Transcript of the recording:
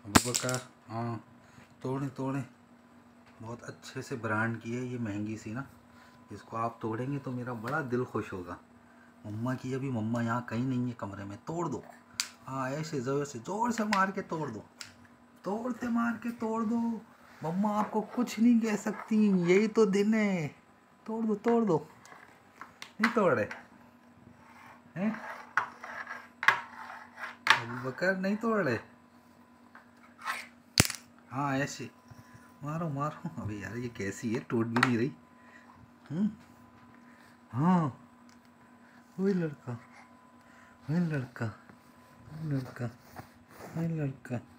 अबू बकर, हाँ तोड़े तोड़े, बहुत अच्छे से ब्रांड की है ये, महंगी सी ना। इसको आप तोड़ेंगे तो मेरा बड़ा दिल खुश होगा। मम्मा की, अभी मम्मा यहाँ कहीं नहीं है कमरे में। तोड़ दो, हाँ ऐसे ज़ोर से मार के तोड़ दो, तोड़ते मार के तोड़ दो। मम्मा आपको कुछ नहीं कह सकती, यही तो दिन है। तोड़ दो तोड़ दो। नहीं तोड़ रहे हैं अबू बकर, नहीं तोड़ रहे। हाँ ऐसे मारो मारो। अबे यार ये कैसी है, टूट भी नहीं रही। हाँ वही लड़का, वही लड़का, वही लड़का, वही लड़का।